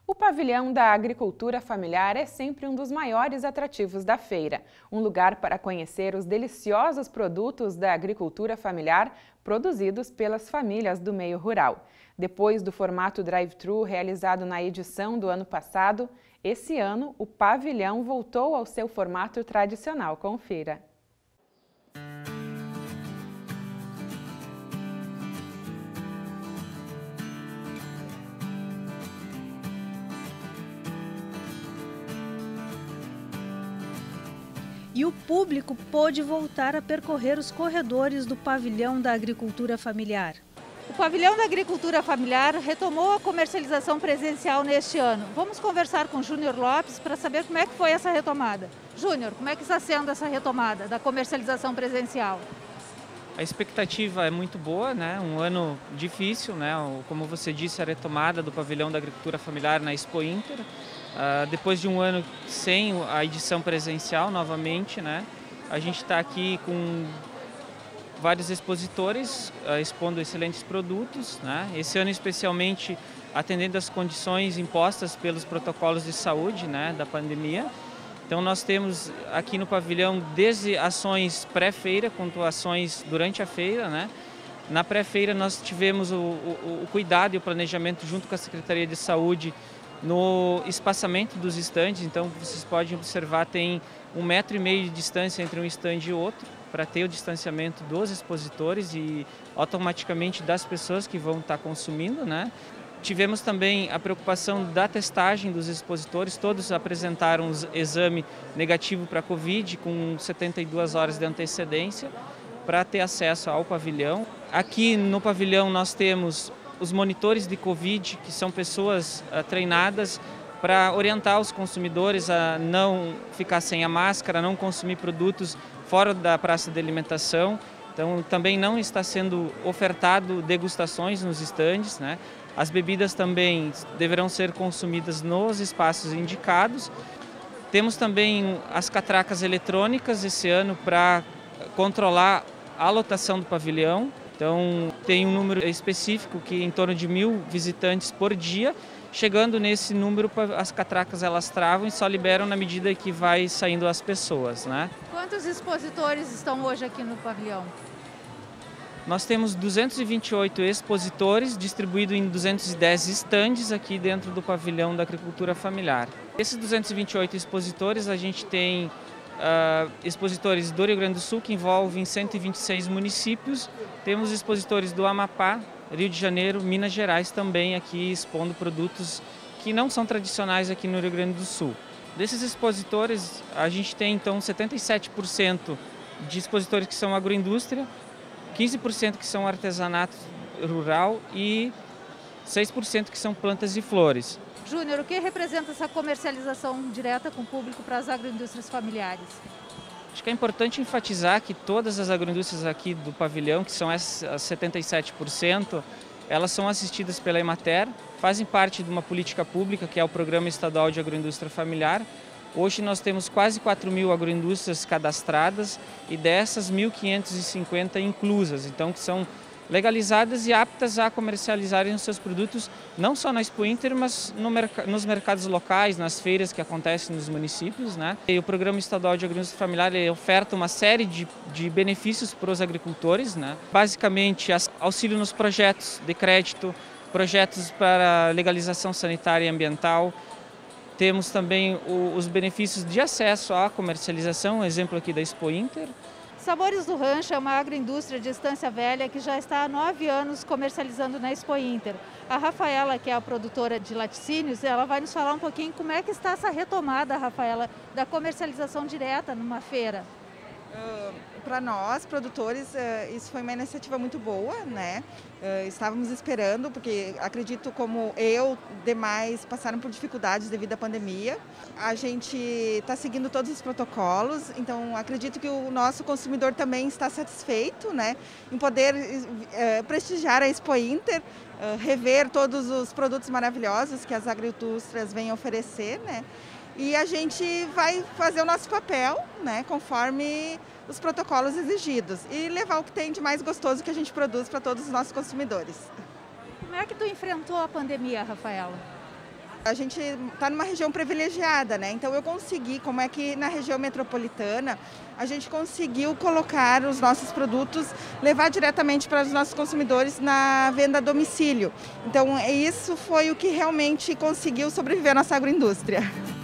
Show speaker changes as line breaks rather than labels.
O pavilhão da agricultura familiar é sempre um dos maiores atrativos da feira. Um lugar para conhecer os deliciosos produtos da agricultura familiar produzidos pelas famílias do meio rural. Depois do formato drive-thru realizado na edição do ano passado, esse ano o pavilhão voltou ao seu formato tradicional. Confira.
E o público pôde voltar a percorrer os corredores do pavilhão da agricultura familiar.
O pavilhão da agricultura familiar retomou a comercialização presencial neste ano. Vamos conversar com Júnior Lopes para saber como é que foi essa retomada. Júnior, como é que está sendo essa retomada da comercialização presencial?
A expectativa é muito boa, né? Um ano difícil, né? Como você disse, a retomada do pavilhão da agricultura familiar na Expo Inter. Depois de um ano sem a edição presencial novamente, né? A gente está aqui com vários expositores expondo excelentes produtos, né? Esse ano especialmente atendendo às condições impostas pelos protocolos de saúde, né, da pandemia. Então nós temos aqui no pavilhão desde ações pré-feira quanto ações durante a feira, né? Na pré-feira nós tivemos o cuidado e o planejamento junto com a Secretaria de Saúde no espaçamento dos estandes. Então vocês podem observar, tem 1,5 metro de distância entre um estande e outro, para ter o distanciamento dos expositores e automaticamente das pessoas que vão estar consumindo, né? Tivemos também a preocupação da testagem dos expositores, todos apresentaram exame negativo para a Covid com 72 horas de antecedência para ter acesso ao pavilhão. Aqui no pavilhão nós temos os monitores de Covid, que são pessoas treinadas para orientar os consumidores a não ficar sem a máscara, a não consumir produtos fora da praça de alimentação. Então também não está sendo ofertado degustações nos estandes, né? As bebidas também deverão ser consumidas nos espaços indicados. Temos também as catracas eletrônicas esse ano para controlar a lotação do pavilhão. Então tem um número específico que em torno de 1.000 visitantes por dia. Chegando nesse número, as catracas elas travam e só liberam na medida que vai saindo as pessoas, né?
Quantos expositores estão hoje aqui no pavilhão?
Nós temos 228 expositores distribuídos em 210 estandes aqui dentro do pavilhão da agricultura familiar. Esses 228 expositores, a gente tem expositores do Rio Grande do Sul, que envolvem 126 municípios. Temos expositores do Amapá, Rio de Janeiro, Minas Gerais também aqui expondo produtos que não são tradicionais aqui no Rio Grande do Sul. Desses expositores, a gente tem então 77% de expositores que são agroindústria, 15% que são artesanato rural e 6% que são plantas e flores.
Júnior, o que representa essa comercialização direta com o público para as agroindústrias familiares?
Acho que é importante enfatizar que todas as agroindústrias aqui do pavilhão, que são as 77%, elas são assistidas pela Emater, fazem parte de uma política pública que é o Programa Estadual de Agroindústria Familiar. Hoje nós temos quase 4.000 agroindústrias cadastradas e dessas 1.550 inclusas, então que são legalizadas e aptas a comercializarem os seus produtos não só na Expo Inter, mas nos mercados locais, nas feiras que acontecem nos municípios, né? E o Programa Estadual de Agroindústria Familiar oferta uma série de benefícios para os agricultores, né? Basicamente, auxílio nos projetos de crédito, projetos para legalização sanitária e ambiental. Temos também os benefícios de acesso à comercialização, exemplo aqui da Expo Inter.
Sabores do Rancho é uma agroindústria de Estância Velha que já está há 9 anos comercializando na Expo Inter. A Rafaela, que é a produtora de laticínios, ela vai nos falar um pouquinho como é que está essa retomada, Rafaela, da comercialização direta numa feira.
Para nós, produtores, isso foi uma iniciativa muito boa, né? Estávamos esperando, porque acredito como eu, demais, passaram por dificuldades devido à pandemia. A gente está seguindo todos os protocolos, então acredito que o nosso consumidor também está satisfeito, né? Em poder prestigiar a Expo Inter, rever todos os produtos maravilhosos que as agroindústrias vêm oferecer, né? E a gente vai fazer o nosso papel, né, conforme os protocolos exigidos e levar o que tem de mais gostoso que a gente produz para todos os nossos consumidores.
Como é que tu enfrentou a pandemia, Rafaela?
A gente está numa região privilegiada, né? Então eu consegui, como é que na região metropolitana, a gente conseguiu colocar os nossos produtos, levar diretamente para os nossos consumidores na venda a domicílio. Então isso foi o que realmente conseguiu sobreviver à nossa agroindústria.